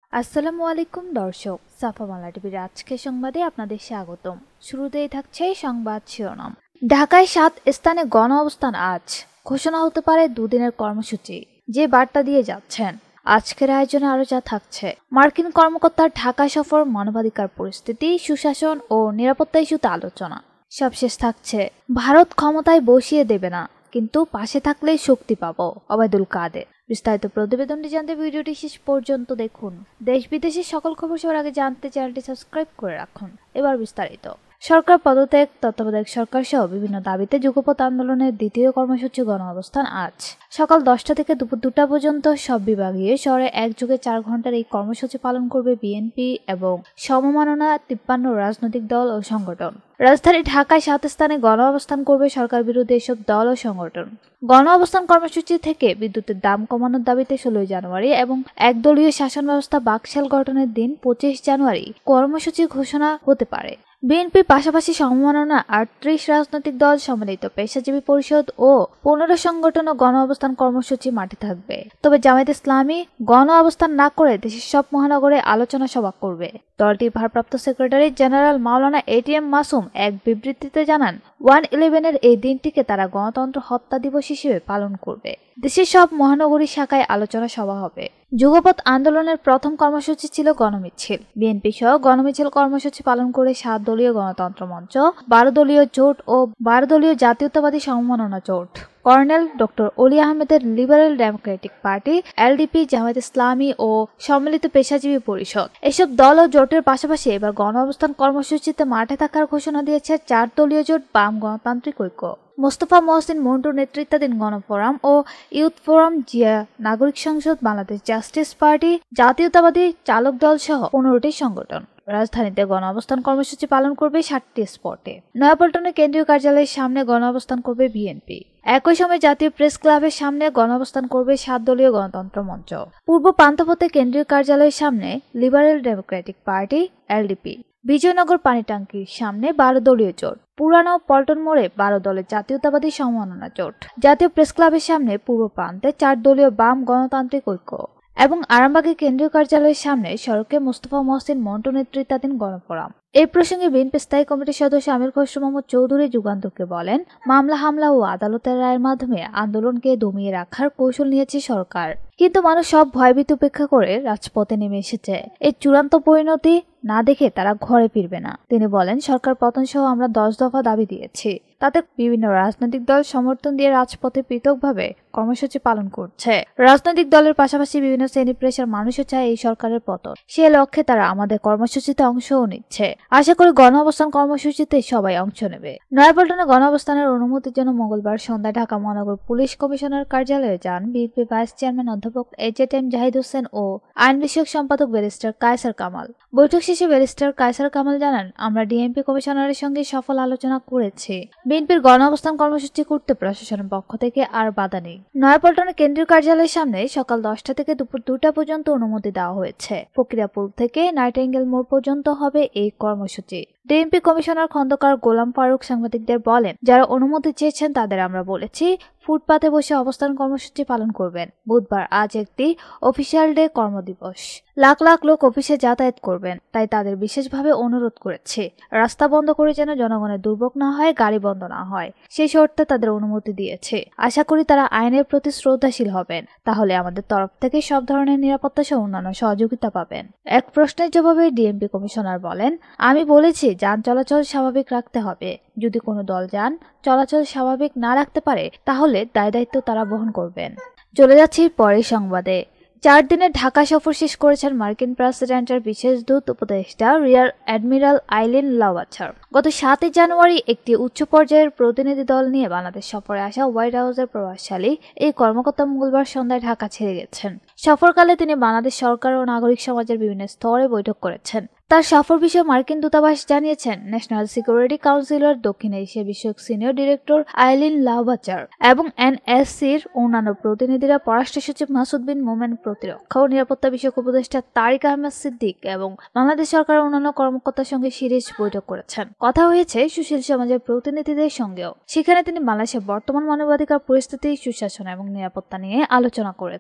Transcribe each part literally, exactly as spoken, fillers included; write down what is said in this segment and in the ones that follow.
আসসালামু আলাইকুম দর্শক, সাফামালা টিভির আজকের সংবাদে আপনাদের স্বাগতম। শুরুতেই থাকছে সংবাদ শিরোনাম। ঢাকায় সাত স্থানে গণ অবস্থান আজ, ঘোষণা হতে পারে দুদিনের কর্মসূচি, যে বার্তা দিয়ে যাচ্ছেন। আজকের আয়োজনে আরো যা থাকছে: মার্কিন কর্মকর্তার ঢাকা সফর, মানবাধিকার পরিস্থিতি, সুশাসন ও নিরাপত্তা ইস্যুতে আলোচনা। সবশেষ থাকছে ভারত ক্ষমতায় বসিয়ে দেবে না, কিন্তু পাশে থাকলেই শক্তি পাবো, ওবায়দুল কাদের। বিস্তারিত প্রতিবেদনটি জানতে ভিডিওটি শেষ পর্যন্ত দেখুন। দেশ বিদেশের সকল খবর সবার আগে জানতে চ্যানেলটি সাবস্ক্রাইব করে রাখুন। এবার বিস্তারিত। সরকার পদত্যাগ, তত্ত্বাবধায়ক সরকার সহ বিভিন্ন দাবিতে যুগপৎ আন্দোলনের দ্বিতীয় কর্মসূচি গণ অবস্থান আজ সকাল দশটা থেকে দুপুর দুটা পর্যন্ত সব বিভাগীয় শহরে একযোগে চার ঘন্টার এই কর্মসূচি পালন করবে বিএনপি এবং সমমাননা তিপ্পান্ন রাজনৈতিক দল ও সংগঠন। রাজধানী ঢাকায় সাত স্থানে গণ অবস্থান করবে সরকার বিরোধী এসব দল ও সংগঠন। গণ অবস্থান কর্মসূচি থেকে বিদ্যুতের দাম কমানোর দাবিতে ষোলোই জানুয়ারি এবং একদলীয় শাসন ব্যবস্থা বাকশাল গঠনের দিন পঁচিশ জানুয়ারি কর্মসূচি ঘোষণা হতে পারে। বিএনপির পাশাপাশি সমমাননা আটত্রিশ রাজনৈতিক দল, সম্মিলিত পেশাজীবী পরিষদ ও পনেরো সংগঠন ও গণ অবস্থান কর্মসূচি মাঠে থাকবে। তবে জামায়াত ইসলামী গণ অবস্থান না করে দেশের সব মহানগরে আলোচনা সভা করবে। দলটির ভারপ্রাপ্ত secretary general Maulana ATM Masum এক বিবৃতিতে জানান, ওয়ান ইলেভেনের এই দিনটিকে তারা গণতন্ত্র হত্যা দিবস হিসেবে পালন করবে। দেশের সব মহানগরী শাখায় আলোচনা সভা হবে। যুগপৎ আন্দোলনের প্রথম কর্মসূচি ছিল গণমিছিল। বিএনপি সহ গণমিছিল কর্মসূচি পালন করে সাত দলীয় গণতন্ত্র মঞ্চ, বারো দলীয় জোট ও বারো দলীয় জাতীয়তাবাদী সমমাননা জোট, কর্নেল ডক্টর অলি আহমেদের liberal democratic party, LDP, Jamaat Islami ও সম্মিলিত পেশাজীবী পরিষদ। এসব দল ও জোটের পাশাপাশি এবার গণ অবস্থান কর্মসূচিতে মাঠে থাকার ঘোষণা দিয়েছে চার দলীয় জোট বাম গণতান্ত্রিক ঐক্য, মোস্তফা মহসিন মন্টুর নেতৃত্বাধীন গণফোরাম ও youth forum, Zia Nagorik Sangsad, Bangladesh justice party, জাতীয়তাবাদী চালক দল সহ পনেরোটি সংগঠন। রাজধানীতে গণ অবস্থান কর্মসূচি পালন করবে ষাটটি স্পটে। নয়াপল্টনের কেন্দ্রীয় কার্যালয়ের সামনে গণ অবস্থান করবে বিএনপি। একই সময় জাতীয় প্রেস ক্লাবের সামনে গণ অবস্থান করবে সাত দলীয় গণতন্ত্র মঞ্চ। পূর্ব পান্থপথে কেন্দ্রীয় কার্যালয়ের সামনে liberal democratic party, LDP. Bijoynagar পানিট্যাঙ্কির সামনে বারো দলীয় জোট। পুরানো পল্টন মোড়ে বারো দলের জাতীয়তাবাদী সমমাননা জোট। জাতীয় প্রেস ক্লাবের সামনে পূর্ব প্রান্তে চার দলীয় বাম গণতান্ত্রিক ঐক্য এবং আরামবাগের কেন্দ্রীয় কার্যালয়ের সামনে সড়কে মোস্তফা মহসিন মন্টু নেতৃত্বাধীন গণফোরাম। এই প্রসঙ্গে বিএনপি স্থায়ী কমিটির সদস্য আমির খসরু মাহমুদ চৌধুরী যুগান্তরকে বলেন, মামলা হামলা ও আদালতের রায়ের মাধ্যমে আন্দোলনকে দমিয়ে রাখার কৌশল নিয়েছে সরকার, কিন্তু মানুষ সব ভয়ভীতি উপেক্ষা করে রাজপথে নেমে এসেছে। এই চূড়ান্ত পরিণতি না দেখে তারা ঘরে ফিরবে না। তিনি বলেন, সরকার পতন সহ আমরা দশ দফা দাবি দিয়েছি, তাতে বিভিন্ন রাজনৈতিক দল সমর্থন দিয়ে রাজপথে পৃথকভাবে কর্মসূচি পালন করছে। রাজনৈতিক দলের পাশাপাশি বিভিন্ন শ্রেণী পেশার মানুষও চায় এই সরকারের পতন। সে লক্ষ্যে তারা আমাদের কর্মসূচিতে অংশও নিচ্ছে। আশা করি গণ অবস্থান কর্মসূচিতে সবাই অংশ নেবে। নয়াপল্টনে গণ অবস্থানের অনুমতির জন্য মঙ্গলবার সন্ধ্যায় ঢাকা মহানগর পুলিশ কমিশনার কার্যালয়ে যান বিএনপি ভাইস চেয়ারম্যান অধ্যাপক এজেড এম জাহিদ হোসেন ও আইন বিষয়ক সম্পাদক ব্যারিস্টার কায়সার কামাল। বৈঠক শেষে ব্যারিস্টার কায়সার কামাল জানান, আমরা ডিএমপি কমিশনারের সঙ্গে সফল আলোচনা করেছি। বিএনপির গণ অবস্থান কর্মসূচি করতে প্রশাসনের পক্ষ থেকে আর বাধা নেই। নয়াপল্টনের কেন্দ্রীয় কার্যালয়ের সামনে সকাল দশটা থেকে দুপুর দুটা পর্যন্ত অনুমতি দেওয়া হয়েছে। ফকিরাপুর থেকে নাইটিঙ্গেল মোড় পর্যন্ত হবে এই কর্মসূচি। ডিএমপি কমিশনার খন্দকার গোলাম ফারুক সাংবাদিকদের বলেন, যারা অনুমতি চেয়েছেন তাদের আমরা বলেছি ফুটপাতে বসে অবস্থান কর্মসূচি পালন করবেন। বুধবার আজ একটি অফিসিয়াল ডে কর্মদিবস। লাখ লাখ লোক অফিসে যাতায়াত করবেন, তাই তাদের বিশেষভাবে অনুরোধ করেছে রাস্তা বন্ধ করে যেন জনগণের দুর্ভোগ না হয়, গাড়ি বন্ধ না হয়, সেই শর্তে তাদের অনুমতি দিয়েছে। আশা করি তারা আইনের প্রতি শ্রদ্ধাশীল হবেন, তাহলে আমাদের তরফ থেকে সব ধরনের নিরাপত্তা সহ অন্যান্য সহযোগিতা পাবেন। এক প্রশ্নের জবাবে ডিএমপি কমিশনার বলেন, আমি বলেছি যান চলাচল স্বাভাবিক রাখতে হবে। যদি কোনো দল যান চলাচল স্বাভাবিক না রাখতে পারে তাহলে দায় দায়িত্ব তারা বহন করবেন। চলে যাচ্ছি পরের সংবাদে। চার দিনের ঢাকা সফর শেষ করেছেন মার্কিন প্রেসিডেন্টের বিশেষ দূত উপদেষ্টা রিয়ার অ্যাডমিরাল আইলিন লাউয়াচার। গত সাতই জানুয়ারি একটি উচ্চ পর্যায়ের প্রতিনিধি দল নিয়ে বাংলাদেশ সফরে আসা হোয়াইট হাউসের প্রভাবশালী এই কর্মকর্তা মঙ্গলবার সন্ধ্যায় ঢাকা ছেড়ে গেছেন। সফরকালে তিনি বাংলাদেশ সরকার ও নাগরিক সমাজের বিভিন্ন স্তরে বৈঠক করেছেন। তার সফর বিষয়ে মার্কিন দূতাবাস জানিয়েছেন, ন্যাশনাল সিকিউরিটি কাউন্সিলের দক্ষিণ এশিয়া বিষয়ক সিনিয়র ডিরেক্টর আইলিন লাউয়াচার এবং এনএসসির অন্যান্য প্রতিনিধিরা পররাষ্ট্র সচিব মাসুদ বিন মোমেন, প্রতিরক্ষা ও নিরাপত্তা বিষয়ক উপদেষ্টা তারিক আহমেদ সিদ্দিক এবং বাংলাদেশ সরকারের অন্যান্য কর্মকর্তার সঙ্গে সিরিজ বৈঠক করেছেন। কথা হয়েছে সুশীল সমাজের প্রতিনিধিদের সঙ্গেও। সেখানে তিনি বাংলাদেশের বর্তমান মানবাধিকার পরিস্থিতি, সুশাসন এবং নিরাপত্তা নিয়ে আলোচনা করেছেন।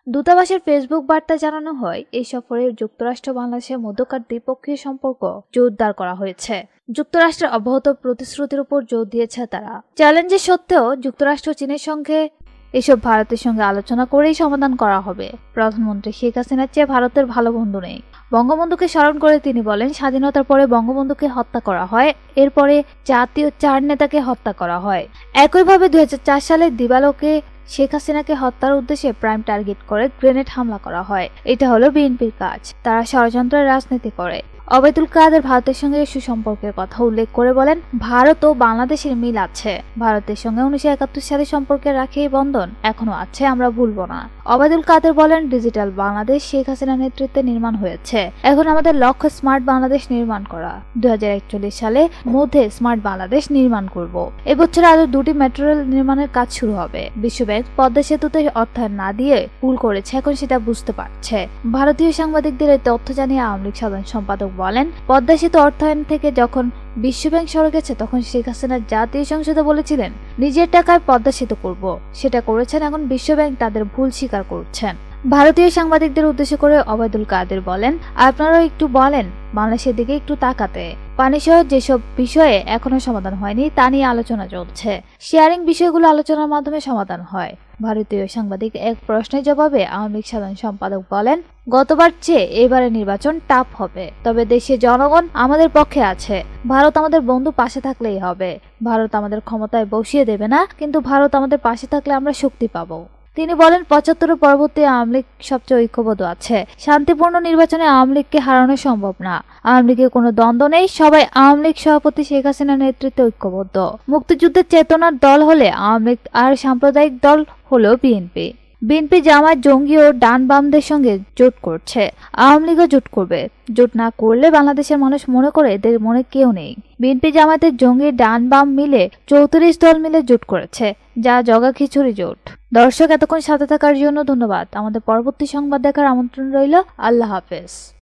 দূতাবাসের ফেসবুক বার্তায় জানানো হয়, এই সফরে যুক্তরাষ্ট্র বাংলাদেশের মধ্যকার দ্বিপক্ষীয় সম্পর্ক জোরদার করা হয়েছে। যুক্তরাষ্ট্রের অব্যাহত প্রতিশ্রুতির উপর জোর দিয়েছে তারা। চ্যালেঞ্জের সত্ত্বেও যুক্তরাষ্ট্র চীনের সঙ্গে এসব ভারতের সঙ্গে আলোচনা করেই সমাধান করা হবে। প্রধানমন্ত্রী শেখ হাসিনার চেয়ে ভারতের ভালো বন্ধু নেই। বঙ্গবন্ধুকে স্মরণ করে তিনি বলেন, স্বাধীনতার পরে বঙ্গবন্ধুকে হত্যা করা হয়, এরপরে জাতীয় চার নেতাকে হত্যা করা হয়। একইভাবে দুই হাজার চার সালে দিবালোকে শেখ হাসিনাকে হত্যার উদ্দেশ্যে প্রাইম টার্গেট করে গ্রেনেড হামলা করা হয়। এটা হলো বিএনপির কাজ। তারা ষড়যন্ত্রের রাজনীতি করে। ওবায়দুল কাদের ভারতের সঙ্গে সুসম্পর্কের কথা উল্লেখ করে বলেন, ভারত ও বাংলাদেশের মিল আছে। ভারতের সঙ্গে উনিশশো একাত্তর সালে সম্পর্কে রাখে এই বন্ধন এখনো আছে, আমরা ভুলব না। ওবায়দুল কাদের বলেন, ডিজিটাল বাংলাদেশ শেখ হাসিনার নেতৃত্বে নির্মাণ হয়েছে। এখন আমাদের লক্ষ্য স্মার্ট বাংলাদেশ নির্মাণ করা। দুই হাজার একচল্লিশ সালে মধ্যে স্মার্ট বাংলাদেশ নির্মাণ করব। এবছর আরো দুটি মেট্রো রেল নির্মাণের কাজ শুরু হবে। বিশ্বব্যাংক পদ্মা সেতুতে অর্থায়ন না দিয়ে ভুল করেছে, এখন সেটা বুঝতে পারছে। ভারতীয় সাংবাদিকদের এই তথ্য জানিয়ে আওয়ামী লীগ সাধারণ সম্পাদক বলেন, পদ্মা সেতু অর্থায়ন থেকে যখন বিশ্বব্যাংক সরে গেছে তখন শেখ হাসিনা জাতীয় সংসদে বলেছিলেন নিজের টাকায় পদ্মা সেতু করব। সেটা করেছেন, এখন বিশ্বব্যাংক তাদের ভুল স্বীকার করছেন। ভারতীয় সাংবাদিকদের উদ্দেশ্য করে ওবায়দুল কাদের বলেন, আপনারাও একটু বলেন বাংলাদেশের দিকে একটু তাকাতে। পানি সহ যেসব বিষয়ে এখনো সমাধান হয়নি তা নিয়ে আলোচনা চলছে। শেয়ারিং বিষয়গুলো আলোচনার মাধ্যমে সমাধান হয়। ভারতীয় সাংবাদিক এক প্রশ্নের জবাবে আওয়ামী লীগ সাধারণ সম্পাদক বলেন, গতবার চেয়ে এবারে নির্বাচন টাফ হবে, তবে দেশের জনগণ আমাদের পক্ষে আছে। ভারত আমাদের বন্ধু, পাশে থাকলেই হবে। ভারত আমাদের ক্ষমতায় বসিয়ে দেবে না, কিন্তু ভারত আমাদের পাশে থাকলে আমরা শক্তি পাবো। তিনি বলেন, পঁচাত্তরের পরবর্তী আওয়ামী লীগ সবচেয়ে ঐক্যবদ্ধ আছে। শান্তিপূর্ণ নির্বাচনে আওয়ামী লীগকে হারানো সম্ভব না। আওয়ামী লীগের কোনো দ্বন্দ্ব নেই, সবাই আওয়ামী লীগ সভাপতি শেখ হাসিনার নেতৃত্বে ঐক্যবদ্ধ। মুক্তিযুদ্ধের চেতনার দল হলে আওয়ামী লীগ, আর সাম্প্রদায়িক দল হলো বিএনপি। বিএনপি জামায়াত জঙ্গি ও ডান বামদের সঙ্গে জোট করছে, আওয়ামী লীগও জোট করবে। জোট না করলে বাংলাদেশের মানুষ মনে করে এদের মনে কেউ নেই। বিএনপি জামায়াতের জঙ্গি ডান বাম মিলে চৌত্রিশ দল মিলে জোট করেছে, যা জগা খিচুড়ি জোট। দর্শক, এতক্ষণ সাথে থাকার জন্য ধন্যবাদ। আমাদের পরবর্তী সংবাদ দেখার আমন্ত্রণ রইল। আল্লাহ হাফেজ।